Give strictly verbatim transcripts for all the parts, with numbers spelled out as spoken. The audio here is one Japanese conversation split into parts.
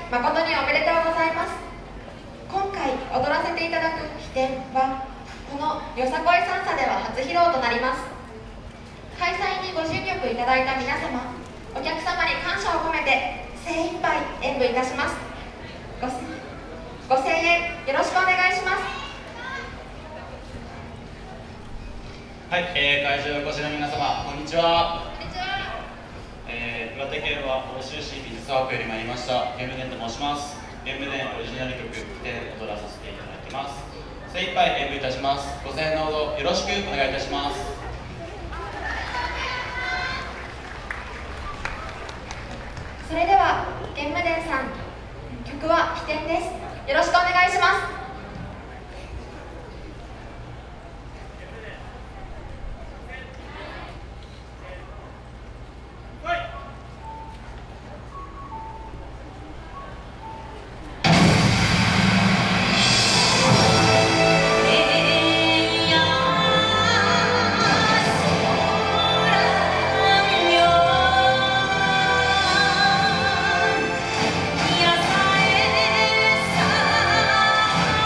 誠におめでとうございます。今回踊らせていただく飛天はこのよさこいさんさでは初披露となります。開催にご尽力いただいた皆様、お客様に感謝を込めて精一杯演舞いたします。ごご声援よろしくお願いします。 はい、えー、会場お越しの皆様、こんにちは。 こんにちは。 えー、岩手県は奥州市美術ワークより参りました玄武伝と申します。玄武伝オリジナル曲「で踊らさせていただきます。精一杯演舞いたします。ご声援のほどよろしくお願いいたします。 それでは玄武伝さん、曲は飛天です。よろしくお願いします。 「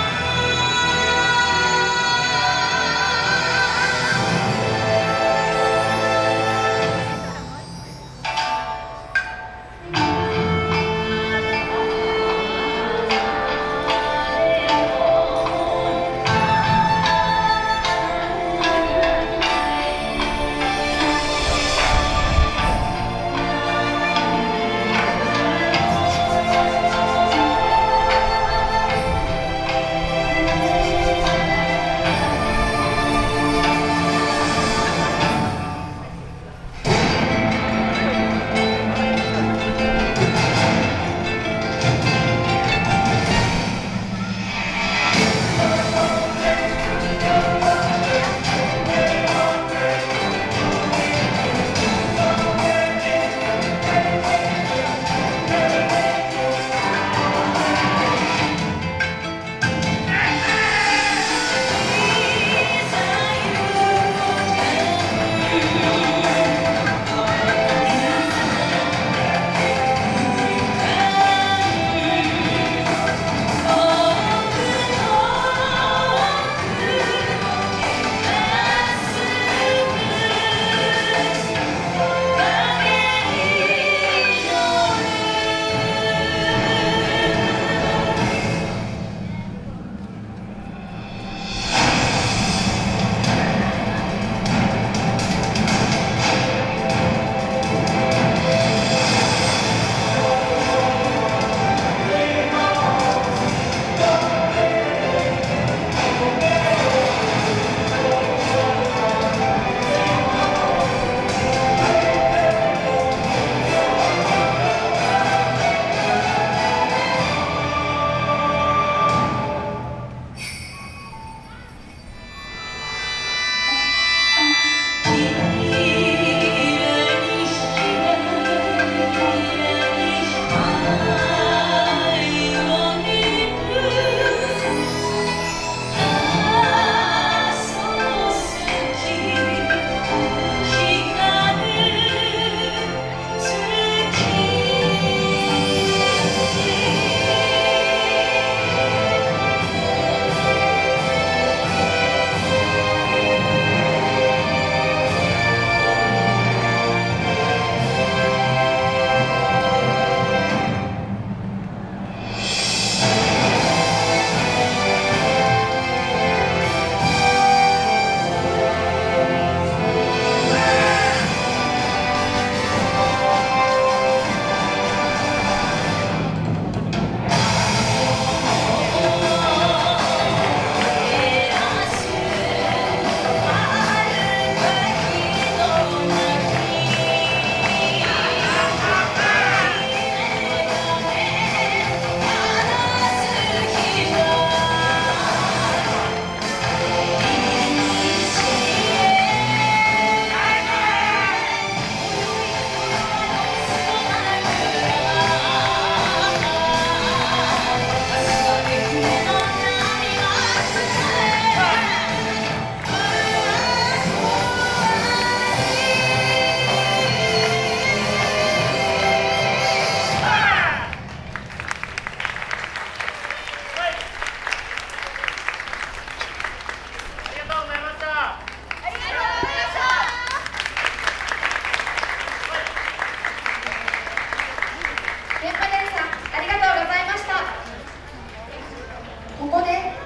ゲームデンさんありがとうございました。ここで